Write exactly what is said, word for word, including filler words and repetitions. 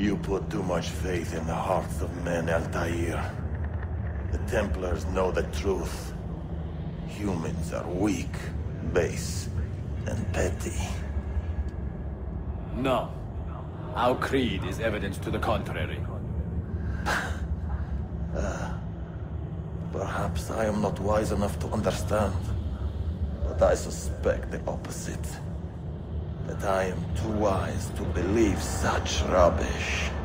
You put too much faith in the hearts of men, Altair. The Templars know the truth. Humans are weak, base, and petty. No. Our creed is evidence to the contrary. uh, perhaps I am not wise enough to understand, but I suspect the opposite. That I am too wise to believe such rubbish.